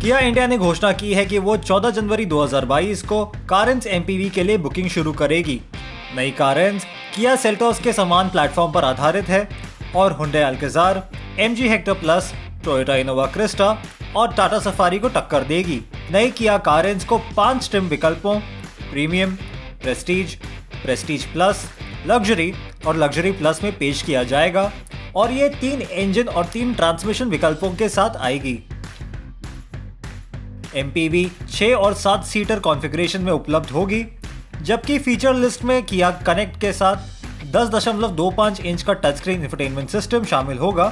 किया इंडिया ने घोषणा की है कि वो 14 जनवरी 2022 को कारेंस एमपीवी के लिए बुकिंग शुरू करेगी। नई कारेंस किया सेल्टोस के समान प्लेटफॉर्म पर आधारित है और Hyundai Alcazar, MG Hector plus, Toyota Innova Crysta और टाटा सफारी को टक्कर देगी। नई किया कारेंस को 5 ट्रिम विकल्पों premium, prestige, prestige plus, luxury और लग्जरी प्लस में पेश किया जाएगा और ये 3 इंजन और 3 ट्रांसमिशन विकल्पों के साथ आएगी। एमपीवी 6 और 7 सीटर कॉन्फ़िगरेशन में उपलब्ध होगी, जबकि फीचर लिस्ट में किया कनेक्ट के साथ 10.25 इंच का टच स्क्रीन इंफोटेनमेंट सिस्टम शामिल होगा।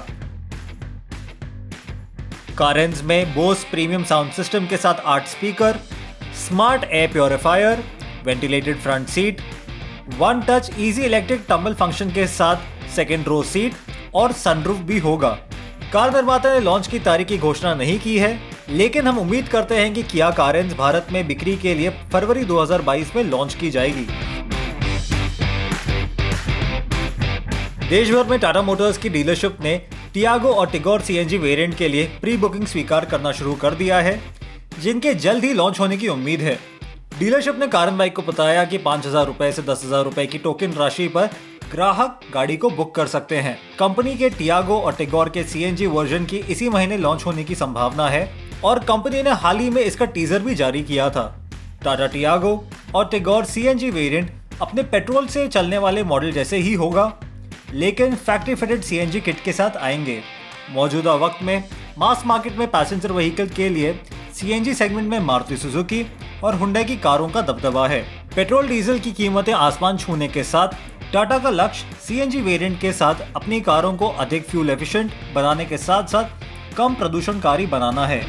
कारेंस में बोस प्रीमियम साउंड सिस्टम के साथ 8 speaker, smart air purifier, ventilated front seat, one touch easy electric tumble function के साथ सेकेंड रो सीट और सनरूफ भी होगा। कार निर्माता ने लॉन्च की तारीख की घोषणा नहीं की है, लेकिन हम उम्मीद करते हैं कि किया कारेंस भारत में बिक्री के लिए फरवरी 2022 में लॉन्च की जाएगी। देश भर में टाटा मोटर्स की डीलरशिप ने टियागो और टिगोर सीएनजी वेरिएंट के लिए प्री बुकिंग स्वीकार करना शुरू कर दिया है, जिनके जल्द ही लॉन्च होने की उम्मीद है। डीलरशिप ने कारण बाइक को बताया कि 5,000 रुपए से 10,000 रुपए की टोकन राशि पर ग्राहक गाड़ी को बुक कर सकते हैं। कंपनी के टियागो और टिगोर के सीएनजी वर्जन की इसी महीने लॉन्च होने की संभावना है और कंपनी ने हाल ही में इसका टीजर भी जारी किया था। टाटा टियागो और टिगोर सीएनजी वेरिएंट अपने पेट्रोल से चलने वाले मॉडल जैसे ही होगा, लेकिन फैक्ट्री फिटेड सीएनजी किट के साथ आएंगे। मौजूदा वक्त में मास मार्केट में पैसेंजर व्हीकल के लिए सीएनजी सेगमेंट में मारुति सुजुकी और हुंडई की कारों का दबदबा है। पेट्रोल डीजल की कीमतें आसमान छूने के साथ टाटा का लक्ष्य सीएनजी वेरिएंट के साथ अपनी कारों को अधिक फ्यूल एफिशिएंट बनाने के साथ साथ कम प्रदूषणकारी बनाना है।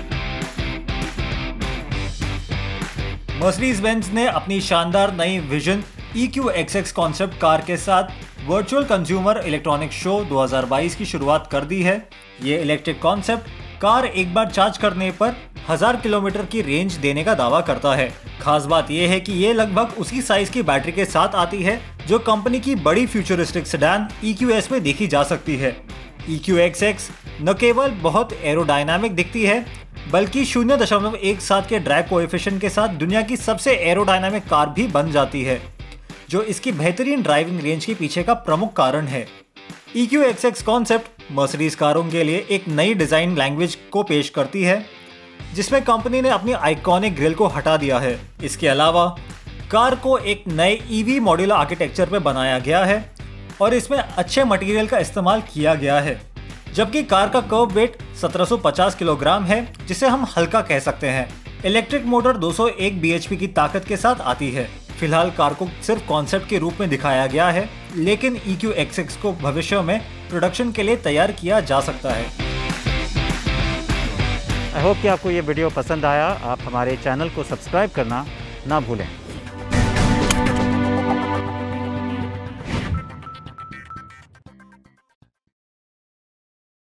मर्सिडीज बेंज ने अपनी शानदार नई विजन EQXX कॉन्सेप्ट कार के साथ वर्चुअल कंज्यूमर इलेक्ट्रॉनिक शो 2022 की शुरुआत कर दी है। ये इलेक्ट्रिक कॉन्सेप्ट कार एक बार चार्ज करने पर 1000 किलोमीटर की रेंज देने का दावा करता है। खास बात यह है कि ये लगभग उसी साइज की बैटरी के साथ आती है जो कंपनी की बड़ी फ्यूचरिस्टिक सेडान EQS में देखी जा सकती है। EQXX न केवल बहुत एरोडायनामिक दिखती है, बल्कि 0.17 के ड्रैग कोएफिशिएंट के साथ दुनिया की सबसे एरोडायनामिक कार भी बन जाती है, जो इसकी बेहतरीन ड्राइविंग रेंज के पीछे का प्रमुख कारण है। EQXX कॉन्सेप्ट मर्सिडीज कारों के लिए एक नई डिजाइन लैंग्वेज को पेश करती है, जिसमें कंपनी ने अपनी आइकॉनिक ग्रिल को हटा दिया है। इसके अलावा कार को एक नए EV मॉड्यूलर आर्किटेक्चर पे बनाया गया है और इसमें अच्छे मटेरियल का इस्तेमाल किया गया है, जबकि कार का कर्व वेट 1750 किलोग्राम है, जिसे हम हल्का कह सकते हैं। इलेक्ट्रिक मोटर 201 bhp की ताकत के साथ आती है। फिलहाल कार को सिर्फ कॉन्सेप्ट के रूप में दिखाया गया है, लेकिन EQXX को भविष्य में प्रोडक्शन के लिए तैयार किया जा सकता है। आई होप कि आपको ये वीडियो पसंद आया। आप हमारे चैनल को सब्सक्राइब करना ना भूलें।